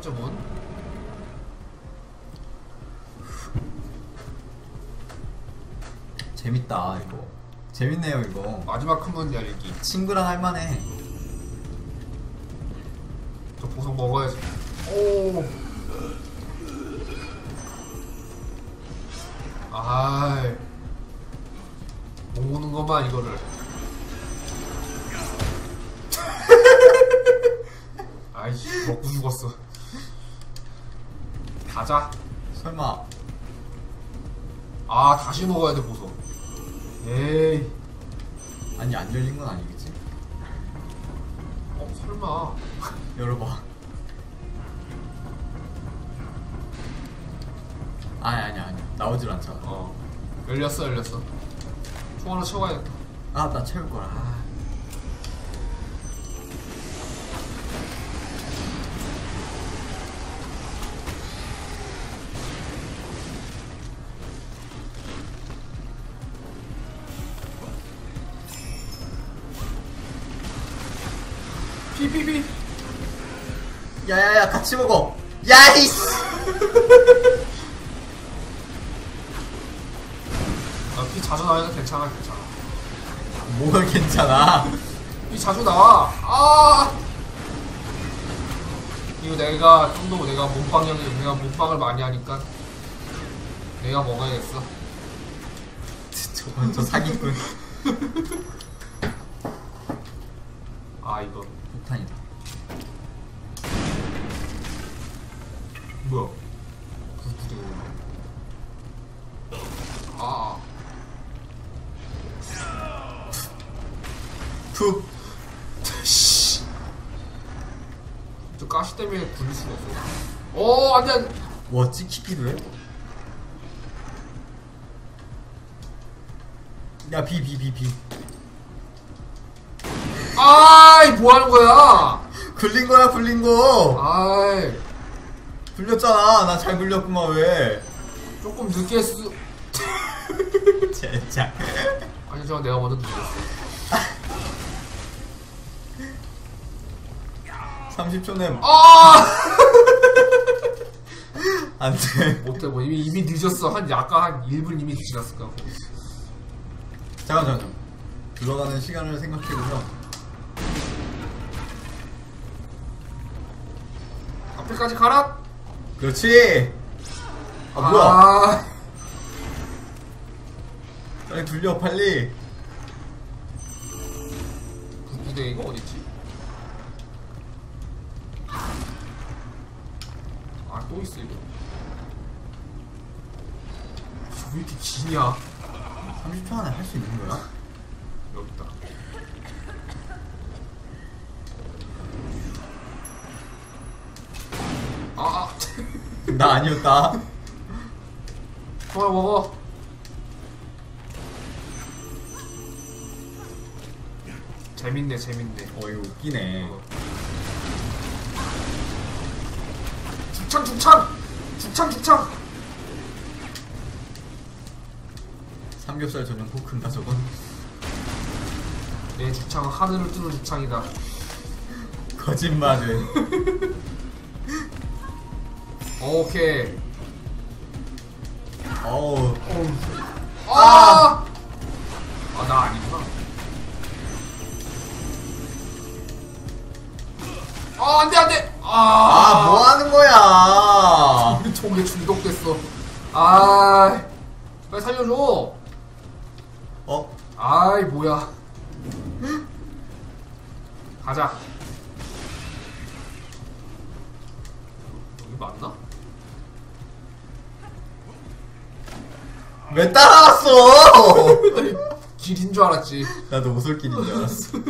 3.5. 재밌다 이거. 재밌네요 이거. 마지막 한 번 열기. 친구랑 할만해. 저 보석 먹어야지. 오. 아이. 못 먹는 것만 이거를. 아이씨, 먹고 죽었어. 가자. 설마. 아, 다시 먹어야 돼, 보석. 에이. 아니 안 열린 건 아니겠지? 설마. 열어봐. 아니 나오질 않잖아. 열렸어. 총 하나 채워야겠다. 아 나 채울 거라. 아. 피피피. 야야야 같이 먹어. 야이씨. 피 자주 나와도 괜찮아. 뭐가 괜찮아? 피 자주 나와. 아. 이거 내가 좀 더 내가 몸빵을 많이 하니까 내가 먹어야겠어. 저 사기꾼. 아 이거 폭탄이다. 뭐야? 부대가 아. 툭. 씨. 저 가시 때문에 굴릴 수가 없어. 안돼. 와 찍히기도 해? 야 비. 아이 뭐 하는 거야? 굴린 거. 아이 굴렸잖아. 나 잘 굴렸구만 왜? 조금 늦게 했어. 진짜. 아니 저 내가 먼저 늦었어. 30초 내면 아! 안돼. 못해 뭐 이미 늦었어. 약간 한 1분 이미 지났을 거야. 잠깐. 들어가는 시간을 생각해보면 앞에까지 가라. 그렇지. 뭐야? 빨리 굴려 빨리. 부대이가 어딨지? 또 있어 이거. 왜 이렇게 기냐? 30초 안에 할 수 있는 거야? 여기 있다. 나 아니었다. 하나 먹어. 재밌네. 이거 웃기네. 죽창. 삼겹살 전용 포크인가 저건? 내 죽창은 하늘을 뚫는 죽창이다. 거짓말을. 오케이. 어우. 나 아니구나. 안돼. 뭐 하는 거야? 우리 총에 중독됐어. 빨리 살려줘. 아이 뭐야. 가자. 여기 맞나? 왜 따라왔어? 아니, 길인 줄 알았지. 나도 오솔길인 줄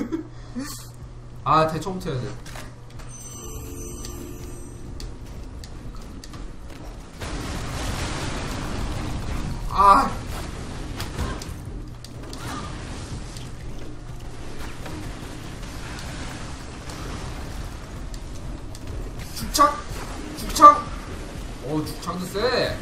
알았어. 대처부터 해야 돼. 죽창. 죽창도 세.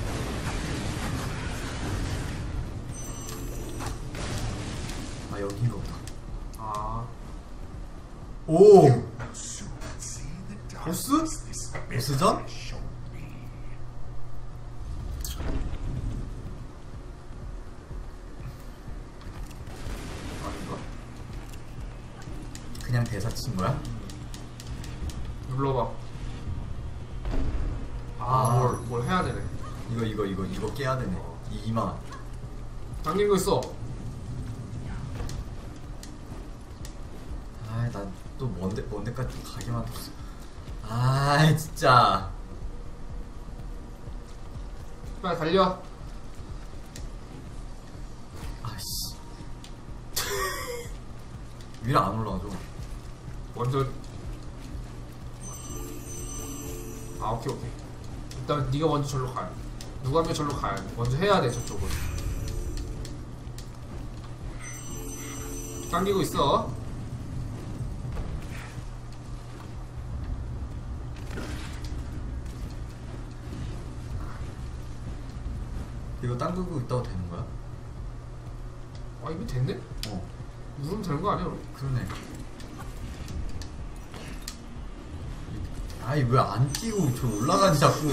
여기가 없다. 아. 오! 보스? 보스전? 아닌가? 그냥 대사 친 거야? 눌러봐. 뭘 해야 되네. 이거 깨야 되네. 2만. 당긴 거 있어. 아이, 난 또 뭔데까지 또 가게만 뒀어. 아이, 진짜. 빨리 달려. 아이씨. 위로 안 올라가죠. 먼저. 오케이. 일단 네가 먼저 절로 가야 돼. 누가 하면 절로 가야 돼. 먼저 해야 돼, 저쪽을. 당기고 있어. 이거 당기고 있다고 되는 거야? 이미 됐네? 누르면 되는 거 아니야, 그럼? 그러네. 아이, 왜 안 끼고 저 올라가지 자꾸.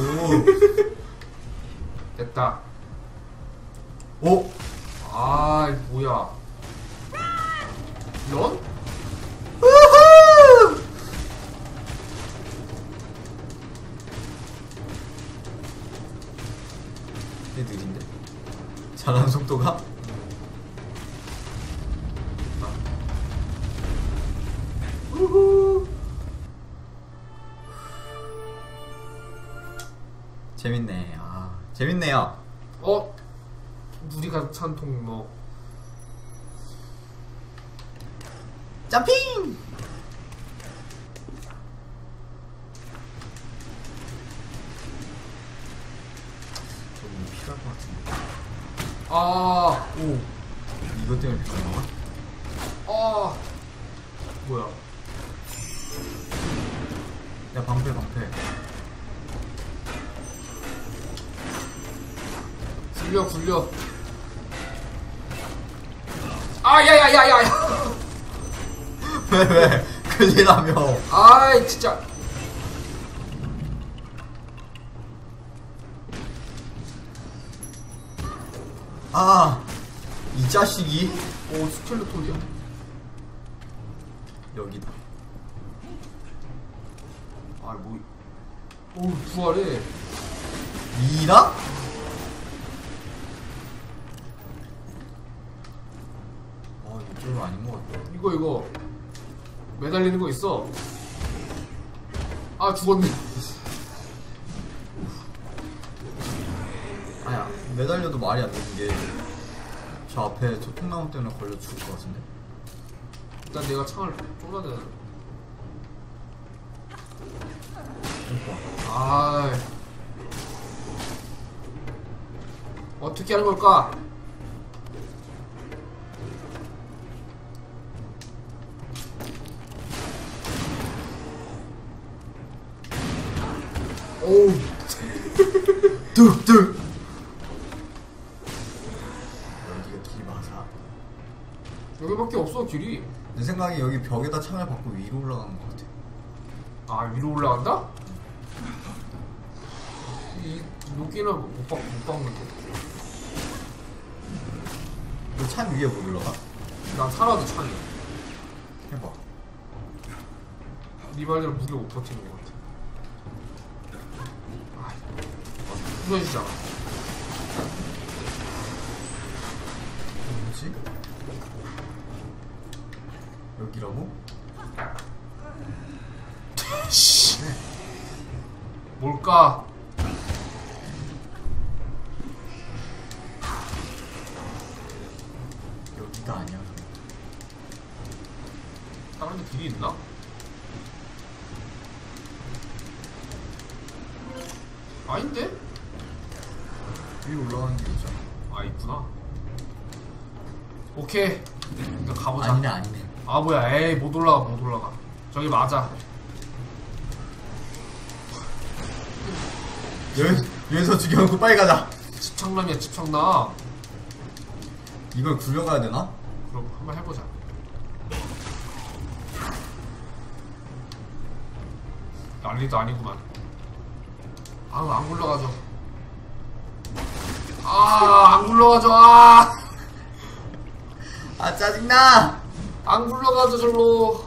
됐다. 오! 뭐야. 이런? 꽤 느린데? 잘하는 속도가? 우후. 재밌네. 재밌네요. 물이 가득 찬 통로. 점핑! 저거 필요할 것 같은데. 오. 이것 때문에 필요한 거야? 뭐야. 야, 방패. 굴려. 야야야야야. 왜? 큰일이라며. 진짜. 이 자식이? 스켈레톤이야. 여기다. 부활해. 이라? 이쪽은 아닌 것 같다. 이거 매달리는 거 있어. 죽었네. 아야, 매달려도 말이 안 되는 게 저 앞에 저 통나무 때문에 걸려 죽을 것 같은데? 일단 내가 창을 쫄아야 되나. 어떻게 하는 걸까? 뚝뚝! 여기가 길이 맞아. 여기밖에 없어, 길이. 내 생각에 여기 벽에다 창을 받고 위로 올라가는 것 같아. 위로 올라간다? 이 여기는 못 박는데. 너 창 위에 못 올라가? 난 살아도 창이야. 해봐. 네 말대로 무게 못 버티는 것 같아. 부서지잖아. 뭐지? 여기라고? 뭘까? 여기가 아니야. 다른 데 길이 있나? 아닌데? 위로 올라가는 게 있잖아. 있구나. 오케이. 일단 가보자. 아니네. 뭐야. 에이, 못 올라가. 저기 맞아. 여기서 죽여놓고 빨리 가자. 집착남이야, 집착남. 이걸 굴려가야 되나? 그럼 한번 해보자. 난리도 아니구만. 아우 안 굴러가죠. 안 굴러가죠. 아 짜증나. 안 굴러가죠 절로.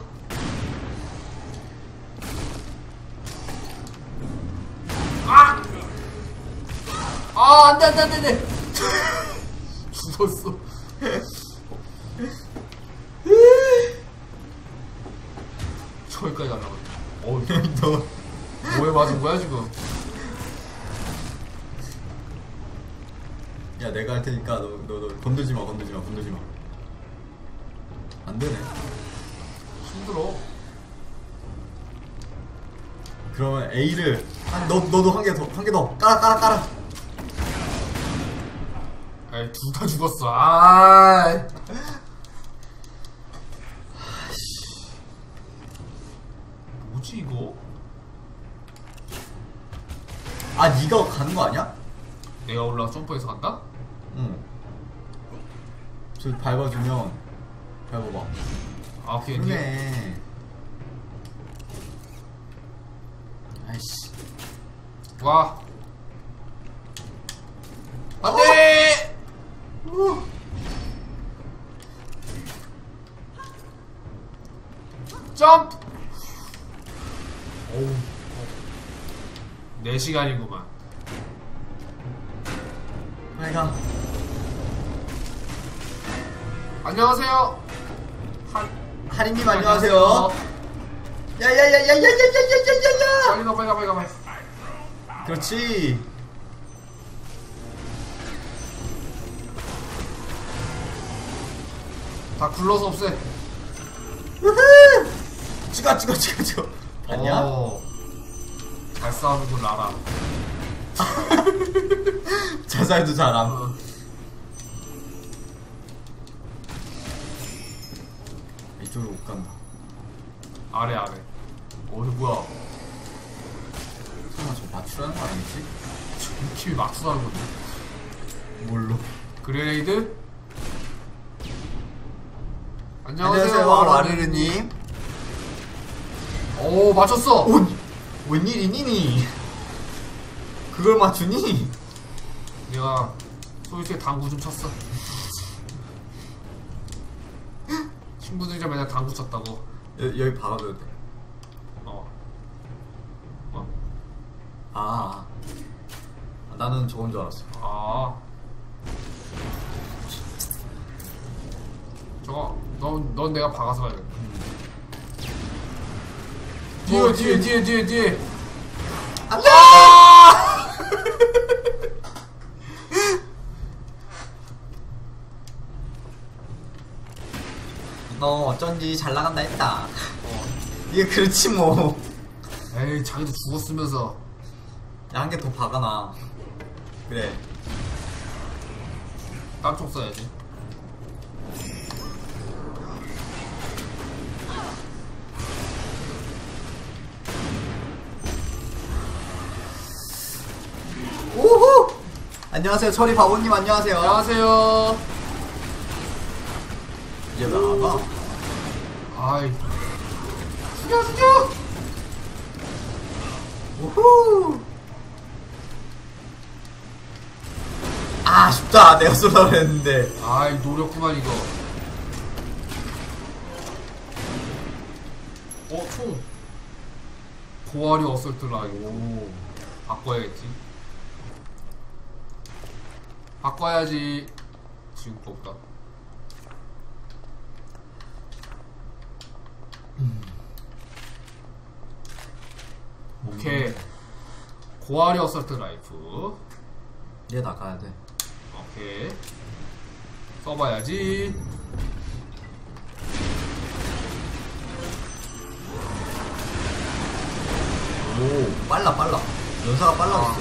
안돼. 죽었어. 저기까지 날라갔네. 너 뭐에 맞은 거야 지금? 야 내가 할 테니까 너 건들지 마. 안 되네. 힘들어. 그러면 A를 너도 한 개 더 깔아. 에이 둘 다 죽었어. 뭐지 이거? 아 니가 가는 거 아니야? 내가 올라가 점프해서 간다? 응. 저 밟아주면 밟아봐. 오케이. 그러네. 아이씨. 와. 안돼. 점프. 오우. 4시간이구만. 빨리 가. 안녕하세요. 하리님 안녕하세요. 야야야야야야야야야야야. 빨리 가. 그렇지. 다 굴러서 없애. 우후. 찍어. 봤냐? 잘 싸우는군 라라. 자살도 잘함. 이쪽으로 못 간다. 아래. 뭐야? 설마 저 맞추라는 거 아니겠지? 킴이 맞추다는 건데. 뭘로? 그레이드? 안녕하세요 와르르님. 오 맞췄어. 웬일이니? 그걸 맞추니? 내가 소유수에 당구 좀 쳤어. 친구들이랑 맨날 당구 쳤다고. 여기 박아줘야 돼. 나는 저건 줄 알았어. 저거 넌 내가 박아서 가야 돼. 뒤에. 안돼! 너 어쩐지 잘 나간다 했다. 이게 그렇지 뭐. 에이 자기도 죽었으면서. 야, 한 개 더 박아놔. 그래. 땀총 써야지. 오호! 안녕하세요, 철이 바보님 안녕하세요. 안녕하세요. 얘 왜 안 와? 아이. 죽여! 우후! 아쉽다. 내가 쏠라고 했는데. 아이 노렸구만 이거. 총. 고아리 어설트 라이오. 바꿔야겠지. 바꿔야지. 지금 없다. 오케이. 고아리 어설트 라이프. 얘 나가야 돼. 오케이. 써봐야지. 오, 빨라. 연사가 빨라졌어.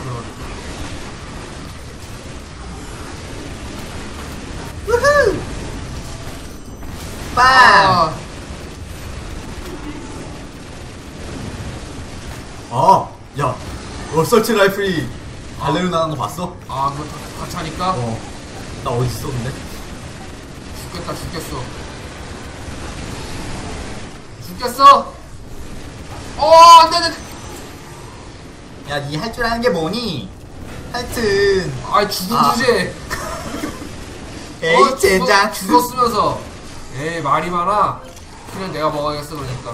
우후! 빵! 야, 어설트 라이플이 발레로 나가는 거 봤어? 그거 같이 하니까? 나 어디 있어, 근데? 죽겠어! 안돼! 야, 니 할 줄 아는 게 뭐니? 하여튼. 아이 죽은 아. 주제. 에이, 젠장. 죽었으면서. 에이 말이 많아. 그냥 내가 먹어야겠어 그러니까.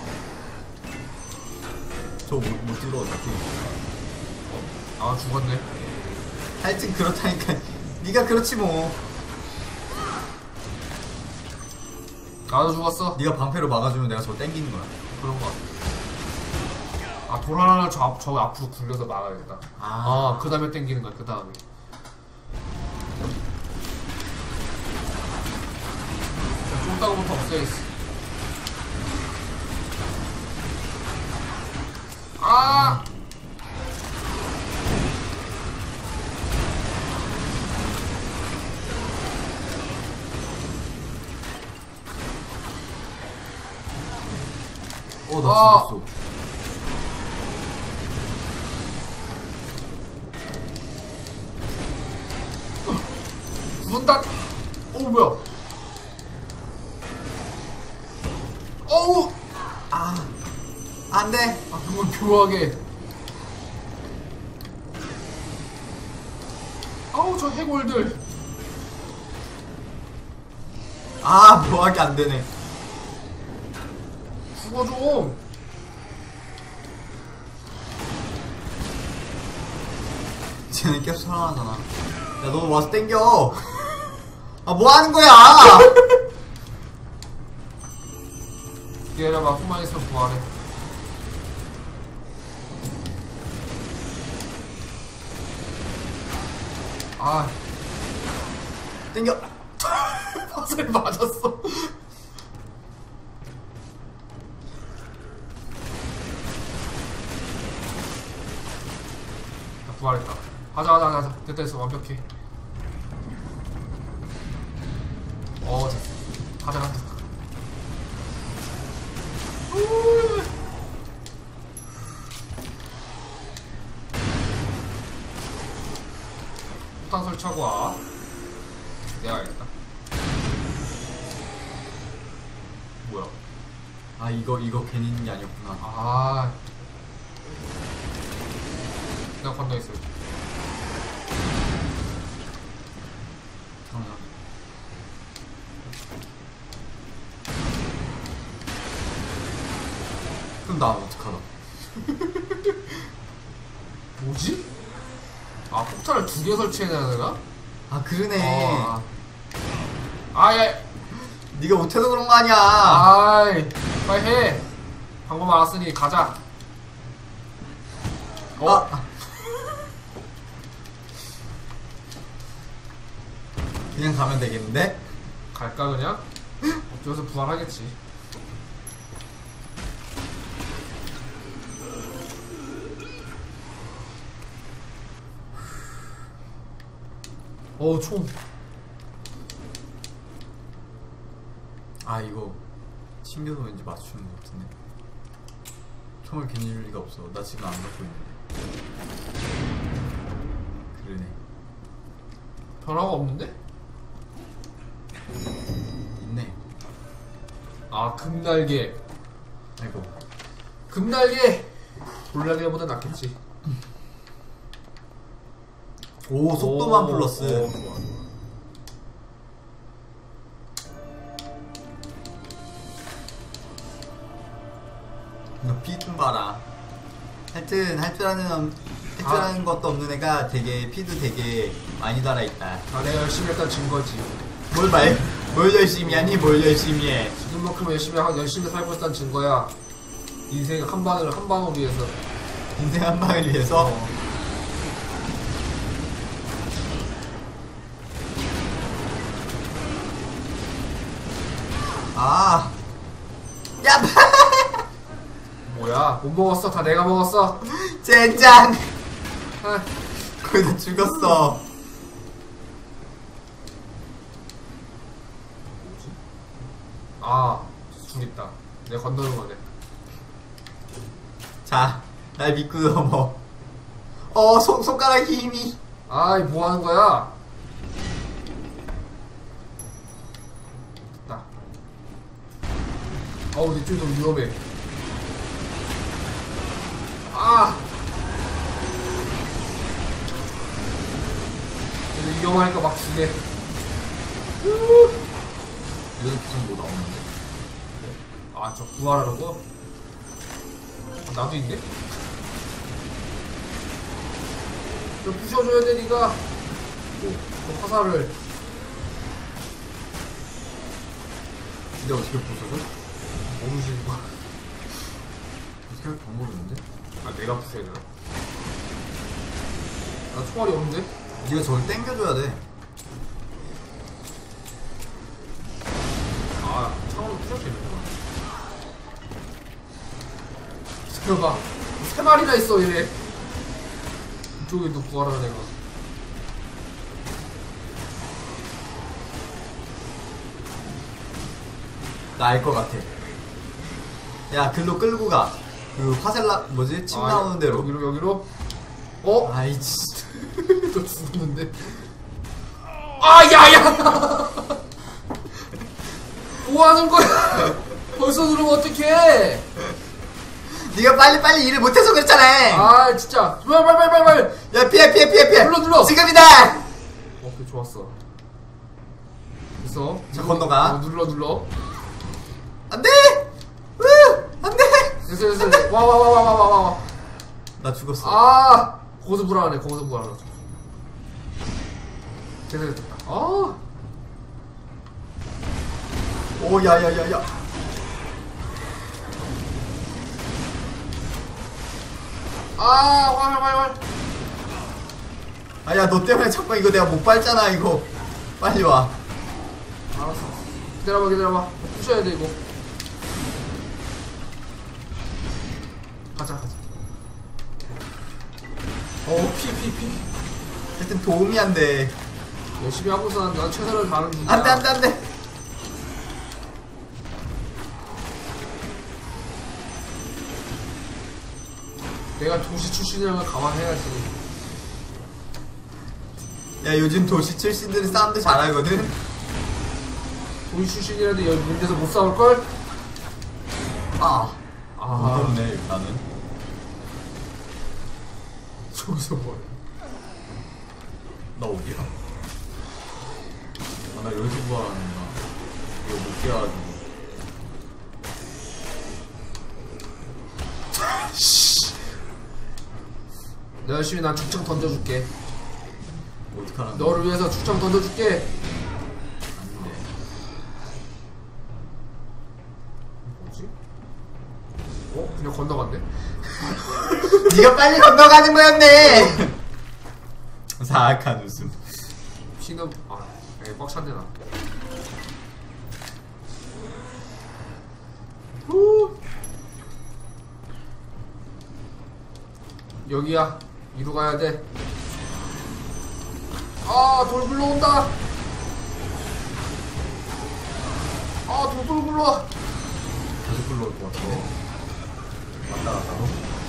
저 못 들어, 어차피. 아 죽었네. 하여튼 그렇다니까. 니가 그렇지 뭐. 나도 죽었어. 니가 방패로 막아주면 내가 저거 땡기는 거야. 그런 거 같아. 아 돌 하나를 저 앞으로 굴려서 막아야겠다. 그 다음에 땡기는 거야. 그 다음에. 쫄따구부터 없애야겠어. 아! 나 아. 죽었어. 문다. 오 뭐야? 어우. 안 돼. 그건 묘하게. 아우 저 해골들. 묘하게 안 되네. 죽어 좀. 쟤는 계속 살아나잖아. 야, 너 와서 땡겨. 뭐 하는 거야? 기다려봐. 후만 있으면 부활해. 땡겨. 화살에 맞았어. 부활했다. 가자. 됐어. 완벽해. 됐어. 가자. 폭탄 설치하고 와. 내가 알겠다. 뭐야? 이거 괜히 있는 게 아니었구나. 내가 건너 있어. 그럼 나 어떡하나? 뭐지? 폭탄을 2개 설치해야 되나? 그러네. 야. 네가 못해서 그런 거 아니야. 빨리 해. 방법 알았으니 가자. 그냥 가면 되겠는데? 갈까 그냥? 어쩌서 부활하겠지. 총. 이거 챙겨서 왠지 맞추는 것 같은데. 총을 괜히 줄 리가 없어. 나 지금 안 갖고 있는데. 그러네. 변화가 없는데? 있네. 금날개. 아이고. 금날개. 돌날개보다 낫겠지. 속도만 플러스. 좋아. 너 피 좀 봐라. 하여튼 할 줄 아는 것도 없는 애가 되게 피도 되게 많이 달아있다. 내가 열심히 했던 증거지. 뭘 열심히 하니? 뭘 열심히 해? 지금만큼 열심히 살고 있다는 증거야. 인생 한 방을 위해서. 인생 한 방을 위해서? 야! 뭐야? 못 먹었어? 다 내가 먹었어? 젠장! 거기서 죽었어. 줄 있다. 내가 건너는 거네. 자, 날 믿고 넘어. 손가락에 힘이. 뭐 하는 거야? 됐다. 내 쪽이 너무 위험해. 위험하니까 막 주네. 이런 계속 뭐 나오는데? 아, 저 부활하라고? 아, 나도 있네? 저 부셔줘야 돼, 니가. 오, 저 화살을. 근데 어떻게 부숴줘? 모르시는 거야. 어떻게 할 방법이 없는데? 아, 내가 부숴야 되나? 나 총알이 없는데? 네가 저걸 땡겨줘야 돼. 아, 창으로 부술 수 있는구나. 잠깐만. 3마리나 있어, 얘네. 이쪽에 또 부활하는 애가. 나 알 것 같아. 야, 글로 끌고 가. 그 화살라 뭐지? 침 나오는 대로. 여기로? 어? 아이 진짜. 또 죽었는데. 아, 야야! 뭐 하는 거야? 벌써 누르면 어떡해? 네가 빨리 일을 못해서 그랬잖아. 아, 진짜. 빨리. 야, 피해. 눌러. 지금이다. 오케이, 좋았어. 됐어. 자, 건너가. 눌러. 안 돼! 안 돼! 됐어. 와. 나 죽었어. 아! 거기서 불안하네. 됐다. 아! 오, 야. 아, 활. 아, 야, 너 때문에 잠깐 이거 내가 못 밟잖아, 이거. 빨리 와. 알았어. 기다려봐. 부셔야 돼, 이거. 가자. 피. 하여튼 도움이 안 돼. 열심히 하고 있어. 난 최선을 다하는 중이야. 안 돼. 내가 도시 출신이라는 걸 감안해야지. 야, 요즘 도시 출신들은 싸움도 잘하거든? 도시 출신이라도 여기 문제에서 못 싸울걸? 무섭네, 나는. 저기서 뭐야? 나 어디야? 아, 나 여기서 부활하는구나. 이거 못 깨가지고. 내가 열심히 난 축청 던져줄게. 어떡하나. 너를 위해서 축청 던져줄게. 안돼. 뭐지? 그냥 건너갔네? 네가 빨리 건너가는 거였네! 사악한 웃음. 피는 꽉 찼네 나. 여기야. 이로 가야 돼. 돌 굴러온다. 돌 굴러와. 계속 불러올 것 같아. 왔다 갔다로.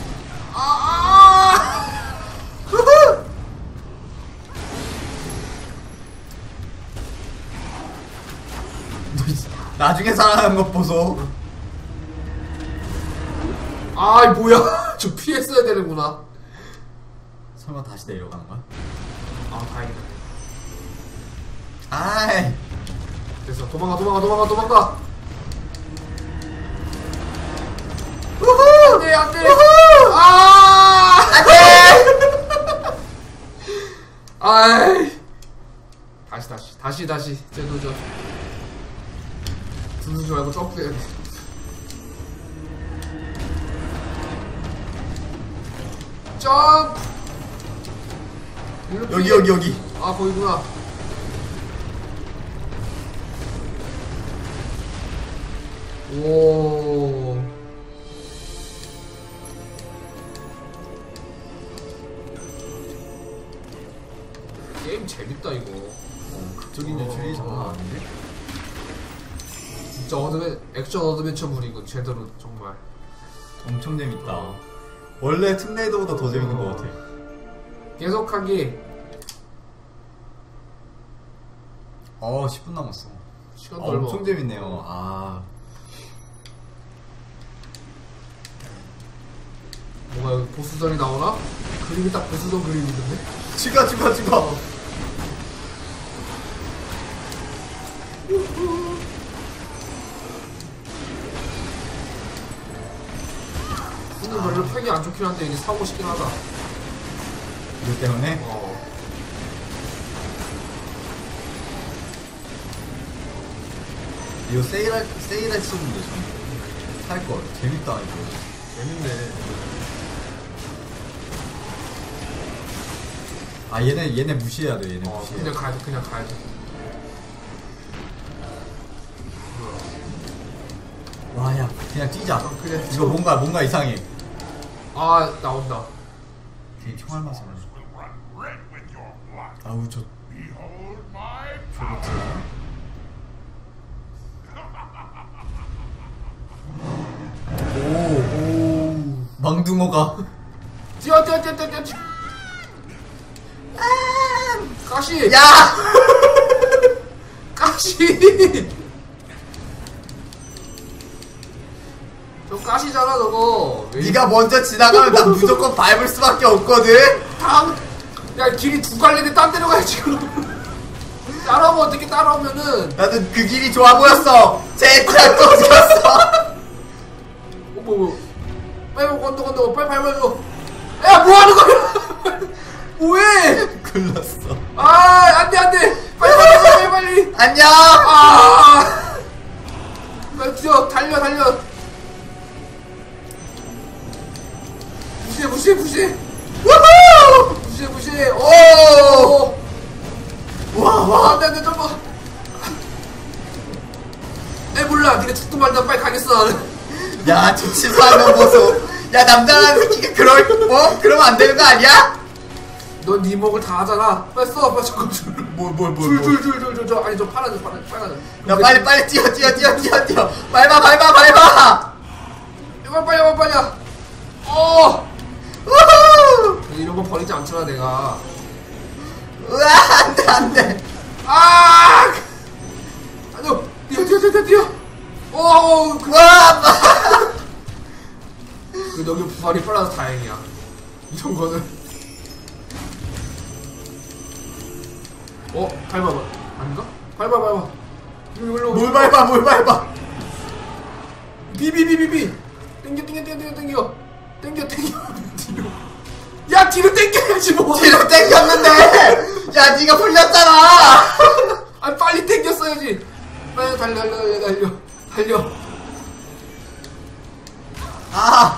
나중에 살아가는 것 보소. 뭐야. 저 피했어야 되는구나. 설마 다시 내려가는 거야? 다행이다. 아이. 됐어. 도망가. 안돼. 아이. 다시. 재도전. 두르지 말고 점프해야 돼. 점프. 여기. 거기구나. 오. 게임 재밌다 이거. 극적인 연출이 장난 아닌데? 진짜 액션 어드벤처물 이거 제대로 정말. 엄청 재밌다. 원래 툼레이더보다 더 재밌는 것 같아. 계속하기. 10분 남았어. 시간도 얼마. 엄청 재밌네요. 뭐가 여기 보스전이 나오나? 그림이 딱 보스전 그림이던데? 죽어. 성능이 안 좋긴 한데 이게 사고 싶긴 하다. 이거 때문에? 이거 세일했었는데 좀 살걸. 재밌다 이거. 재밌네. 아 얘네 무시해야 돼. 얘네 무시해. 그냥 가야 돼. 그냥 가야 돼. 와야 그냥 뛰자. 그래. 이거 뭔가 이상해. 아 나온다. 되게 총알 맛을. 아우 저 저거 오 망둥어가 뛰어. 가시. 야 가시. 저 가시잖아 저거. 네가 먼저 지나가면 난 무조건 밟을 수밖에 없거든. 야 길이 두 갈래인데 딴 데로 가야지 그럼. 따라오면 어떻게 따라오면은. 나도 그 길이 좋아 보였어. 제 트랙 어디갔어? 뭐 빨리 건너 빨리 밟아줘. 야 뭐하는 거야. 뭐해. 글렀어. 아 안돼 빨리 안녕. 아 빨리 뛰어 달려 무시해 우후. 무시해 오 와. 안돼 점프. 몰라 니네 죽도 말다 빨리 가겠어. 야, 저 치사한 거 보소. 야, 남자라는 새끼가 그러면 안 되는 거 아니야? 넌 네 목을 다 하잖아. 빨리 써 빨리 저거 뭘. 저 아니 저 빨간 야, 빨리 뛰어. 밟아. 빨리 우후. 이런 거 버리지 않잖아 내가. 우와, 안 돼. 아 아니요 뛰어 오 와, 그 여기 부활이 빨라서 다행이야. 이런 거는. 밟아봐. 아닌가? 밟아. 일로. 뭘 밟아. 비비비비비. 땡겨. 뒤로. 야 뒤로 땡겨야지 뭐. 뒤로 땡겼는데. 야, 네가 풀렸잖아. 아 빨리 땡겼어야지. 빨리 달려. 아,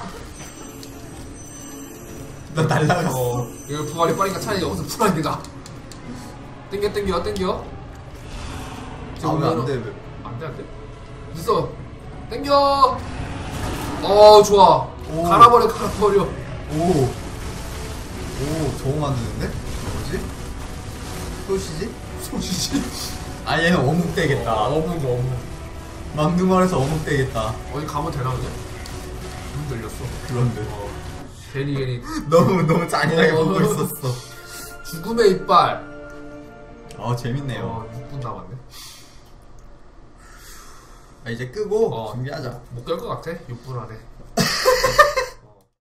너 날라갔어. 이거 부활이 빠르니까 차라리 여기서 풀어야 되다. 땡겨. 아, 왜 안 돼? 안돼. 늦어. 땡겨. 좋아. 오. 갈아버려. 오, 저거 만드는데? 뭐지? 소시지. 아, 얘는 어묵 되겠다. 어묵. 망둥어에서 어묵 되겠다. 어디 가면 되나 그냥? 눈 들렸어. 그런데. 괜히. 너무 잔인하게 보고 있었어. 죽음의 이빨. 재밌네요. 6분 남았네. 이제 끄고 준비하자. 못 깰 것 같아. 6분 안에.